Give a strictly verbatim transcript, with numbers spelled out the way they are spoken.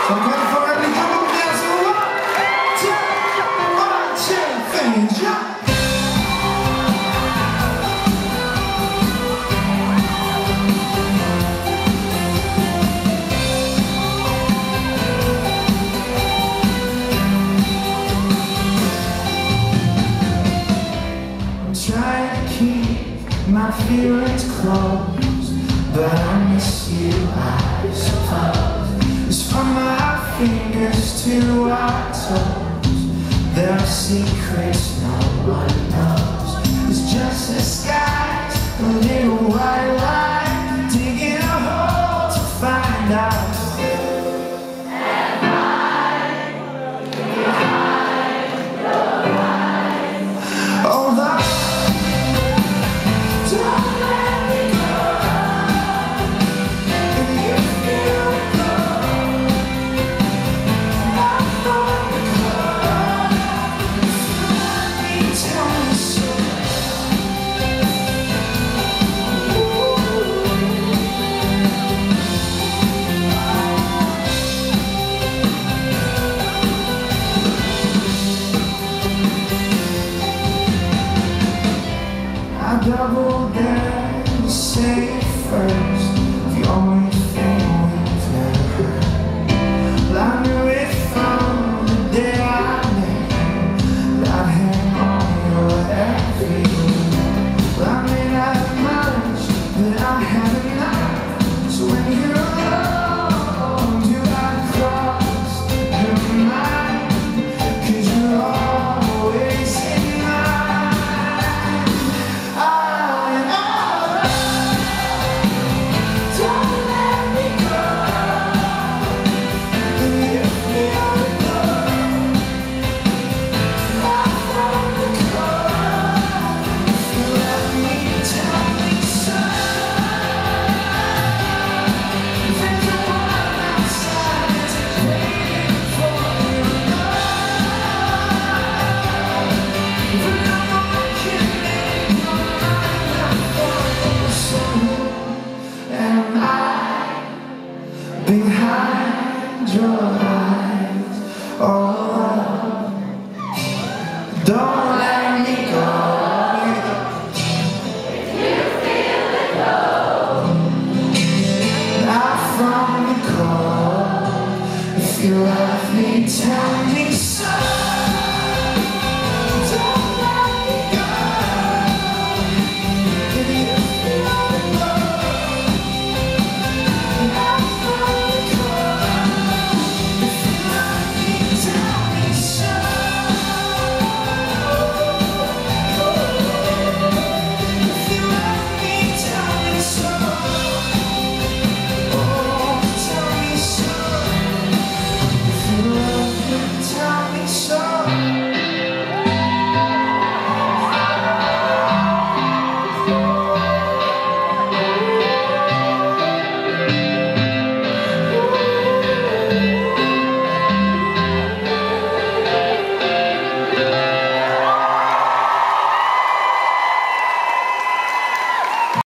So I'm going for every double dance. So one, two, one, two, things, yeah. Try to keep my feelings close, but I miss you, I suppose. It's from my fingers to our toes. There are secrets no one knows. It's just the skies, a little white light, digging a hole to find out. Double dare to say it first, the only thing we've never heard. Well, I knew it from the day I met you, that I'd hang on your every word. Well, I may not have much, but I had enough. So when you're alone, do I cross your mind? 'Cause you're always in mine. Behind your eyes, oh, don't let me go. If you feel it go, not from the cold. If you love me, tell me so.